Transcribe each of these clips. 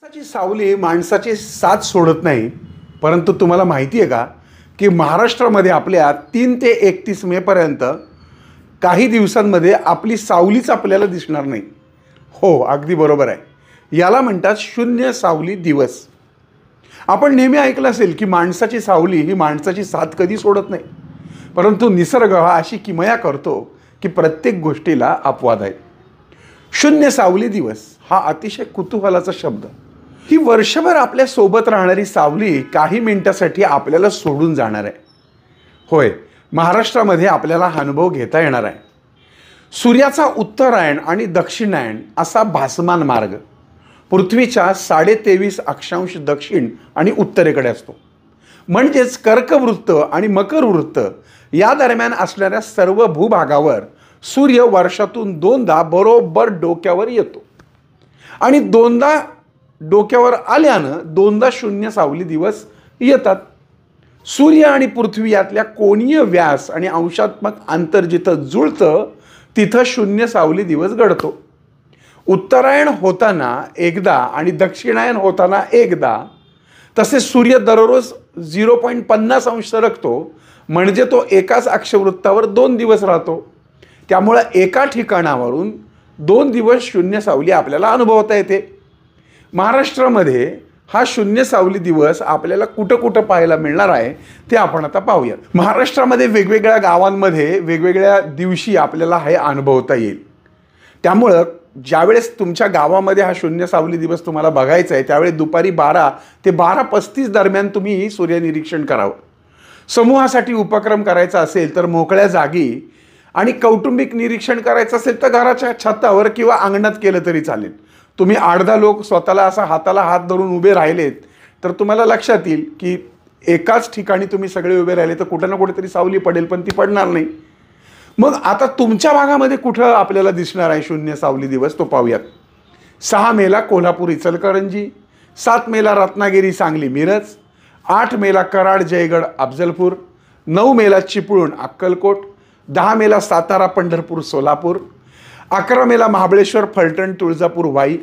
माणसाची सावली माणसाची साथ सोडत नाही. परंतु तुम्हाला माहिती आहे का की महाराष्ट्रामध्ये आपल्या 3 ते 31 मे पर्यंत काही दिवसांमध्ये आपली सावलीच आपल्याला दिसणार नाही. हो, अगदी बरोबर आहे. याला म्हणतात शून्य सावली दिवस. आपण नेहमी ऐकलं असेल की माणसाची सावली ही माणसाची साथ कधी सोडत नाही. परंतु निसर्ग हा अशी किमया करतो की प्रत्येक गोष्टीला अपवाद आहे. शून्य सावली दिवस हा अतिशय कुतूहलाचा शब्द. ही वर्षभर आपल्या सोबत राहणारी सावली काही मिनिटासाठी आपल्याला सोडून जाणार आहे. होय, महाराष्ट्रामध्ये आपल्याला हा अनुभव घेता येणार आहे. सूर्याचा उत्तरायण आणि दक्षिणायन असा भासमान मार्ग पृथ्वीच्या 23.5 अक्षांश दक्षिण आणि उत्तरेकडे असतो. म्हणजेच कर्कवृत्त आणि मकर वृत्त या दरम्यान असणाऱ्या सर्व भूभागावर सूर्य वर्षातून 2दा बरोबर डोक्यावर येतो आणि 2दा डोक्यावर आल्यानं 2दा शून्य सावली दिवस येतात. सूर्य आणि पृथ्वी यातल्या कोनीय व्यास आणि अंशात्मक अंतर जिथं जुळतं तिथं शून्य सावली दिवस घडतो. उत्तरायण होताना एकदा आणि दक्षिणायन होताना एकदा. तसे सूर्य दररोज 0.50 अंश सरकतो, म्हणजे तो एकाच अक्षवृत्तावर 2 दिवस राहतो. त्यामुळे एका ठिकाणावरून 2 दिवस शून्य सावली आपल्याला अनुभवता येते. महाराष्ट्रामध्ये हा शून्य सावली दिवस आपल्याला कुठं कुठं पाहायला मिळणार आहे ते आपण आता पाहूयात. महाराष्ट्रामध्ये वेगवेगळ्या गावांमध्ये वेगवेगळ्या दिवशी आपल्याला हे अनुभवता येईल. त्यामुळं ज्यावेळेस तुमच्या गावामध्ये हा शून्य सावली दिवस तुम्हाला बघायचा आहे त्यावेळेस दुपारी 12 ते 12:35 दरम्यान तुम्ही सूर्यनिरीक्षण करावं. समूहासाठी उपक्रम करायचा असेल तर मोकळ्या जागी आणि कौटुंबिक निरीक्षण करायचं असेल तर घराच्या छतावर किंवा अंगणात केलं तरी चालेल. तुम्ही 8-10 लोक स्वतःला असा हाताला हात धरून उभे राहिलेत तर तुम्हाला लक्षात येईल की एकाच ठिकाणी तुम्ही सगळे उभे राहिले तर कुठं ना कुठेतरी सावली पडेल, पण ती पडणार नाही. मग आता तुमच्या भागामध्ये कुठं आपल्याला दिसणार आहे शून्य सावली दिवस तो पाहूयात. 6 मेला कोल्हापूर इचलकरंजी, 7 मेला रत्नागिरी सांगली मिरज, 8 मेला कराड जयगड अफजलपूर, 9 मेला चिपळूण अक्कलकोट, 10 मेला सातारा पंढरपूर सोलापूर, 11 मेला महाबळेश्वर फलटण तुळजापूर वाई,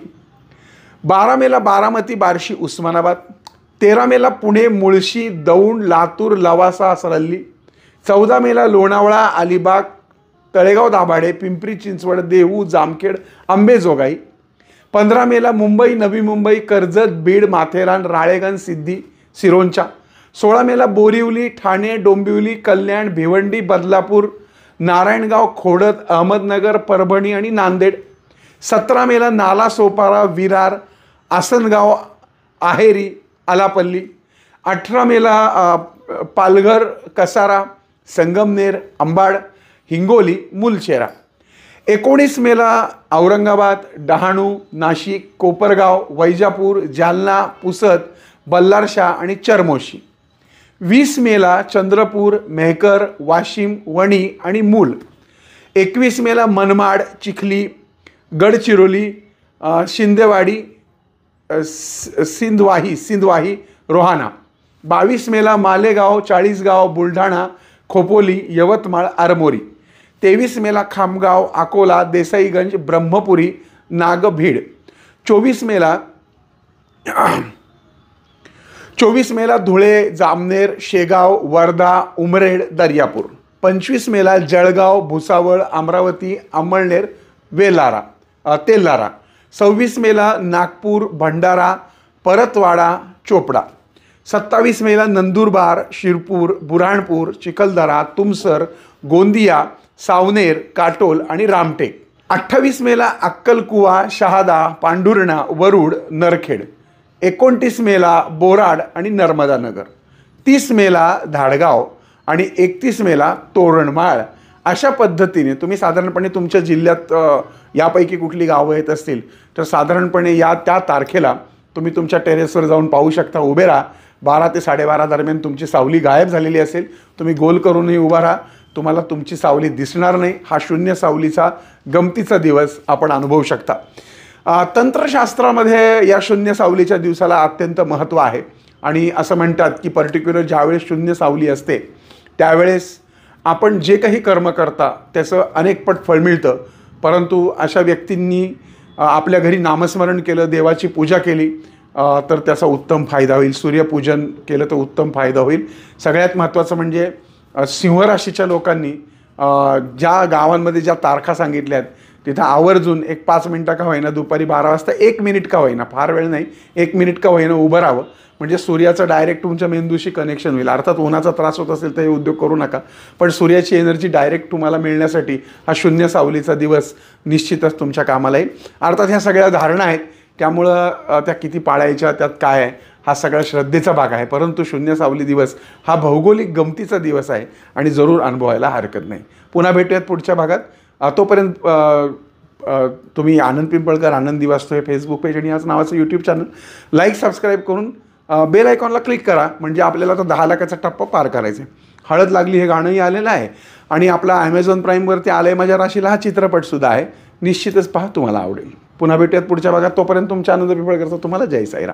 12 मेला बारामती बार्शी उस्मानाबाद, 13 मेला पुणे मुळशी दौंड लातूर लवासा सरल्ली, 14 मेला लोणावळा अलिबाग तळेगाव दाभाडे पिंपरी चिंचवड देहू जामखेड अंबेजोगाई, 15 मेला मुंबई नवी मुंबई कर्जत बीड माथेरान राळेगण सिद्धी सिरोंचा, 16 मेला बोरिवली ठाणे डोंबिवली कल्याण भिवंडी बदलापूर नारायणगाव खोडद अहमदनगर परभणी आणि नांदेड, 17 मेला नाला सोपारा विरार आसनगाव आहेरी आलापल्ली, 18 मेला पालघर कसारा संगमनेर अंबाड हिंगोली मुलचेरा, 19 मेला औरंगाबाद डहाणू नाशिक कोपरगाव वैजापूर जालना पुसद बल्लारशा आणि चरमोशी, 20 मेला चंद्रपूर मेहकर वाशिम वणी आणि मूल, 21 मेला मनमाड चिखली गडचिरोली शिंदेवाडी सिंधवाही रोहाणा, 22 मेला मालेगाव चाळीसगाव बुलढाणा खोपोली यवतमाळ आरमोरी, 23 मेला खामगाव अकोला देसाईगंज ब्रह्मपुरी नागभीड, 24 मेला धुळे जामनेर शेगाव वर्धा उमरेड दर्यापूर, 25 मेला जळगाव भुसावळ अमरावती अमळनेर तेलारा, 26 मेला नागपूर भंडारा परतवाडा चोपडा, 27 मेला नंदुरबार शिरपूर बुऱ्हाणपूर चिखलदरा तुमसर गोंदिया सावनेर काटोल आणि रामटेक, 28 मेला अक्कलकुवा शहादा पांढुर्णा वरुड नरखेड, 29 मेला बोराड आणि नर्मदानगर, 30 मेला धाडगाव आणि 31 मेला तोरणमाळ. अशा पद्धतीने तुम्ही साधारणपणे तुमच्या जिल्ह्यात यापैकी कुठली गावं येत असतील तर साधारणपणे त्या तारखेला तुम्ही तुमच्या टेरेसवर जाऊन पाहू शकता. उभे राहा. 12 ते 12:30 दरम्यान तुमची सावली गायब झालेली असेल. तुम्ही गोल करूनही उभा राहा, तुम्हाला तुमची सावली दिसणार नाही. हा शून्य सावलीचा गमतीचा दिवस आपण अनुभवू शकता. तंत्रशास्त्रामध्ये या शून्य सावलीच्या दिवसाला अत्यंत महत्त्व आहे आणि असं म्हणतात की पर्टिक्युलर ज्यावेळेस शून्य सावली असते त्यावेळेस आपण जे काही कर्म करता त्याचं अनेकपट फळ मिळतं. परंतु अशा व्यक्तींनी आपल्या घरी नामस्मरण केलं, देवाची पूजा केली तर त्याचा उत्तम फायदा होईल. सूर्यपूजन केलं तर उत्तम फायदा होईल. सगळ्यात महत्त्वाचं म्हणजे सिंहराशीच्या लोकांनी ज्या गावांमध्ये ज्या तारखा सांगितल्या आहेत तिथं आवर्जून एक 5 मिनटं का होईना, दुपारी 12 वाजता 1 मिनिट का होईना, फार वेळ नाही, 1 मिनिट का होईना उभं राहावं. म्हणजे सूर्याचं डायरेक्ट तुमच्या मेंदूशी कनेक्शन होईल. अर्थात उन्हाचा त्रास होत असेल तर हे उद्योग करू नका, पण सूर्याची एनर्जी डायरेक्ट तुम्हाला मिळण्यासाठी हा शून्य सावलीचा दिवस निश्चितच तुमच्या कामाला येईल. अर्थात ह्या सगळ्या धारणा आहेत, त्यामुळं त्या किती पाळायच्या, त्यात काय आहे, हा सगळा श्रद्धेचा भाग आहे. परंतु शून्य सावली दिवस हा भौगोलिक गमतीचा दिवस आहे आणि जरूर अनुभवायला हरकत नाही. पुन्हा भेटूयात पुढच्या भागात. तोपर्यंत तुम्ही आनंद पिंपळकर, आनंदी वास्तू हे फेसबुक पेज आणि याच नावाचं यूट्यूब चॅनल लाईक सबस्क्राईब करून बेल आयकॉनला क्लिक करा. म्हणजे आपल्याला आता 10 लाखाचा टप्पा पार करायचा आहे. हळद लागली हे गाणंही आलेलं आहे आणि आपला ॲमेझॉन प्राईमवरती आलंय माझ्या राशीला हा चित्रपटसुद्धा आहे. निश्चितच पहा, तुम्हाला आवडेल. पुन्हा भेटूयात पुढच्या भागात. तोपर्यंत तुमच्या आनंद पिंपळकरचा तुम्हाला जय साईराम.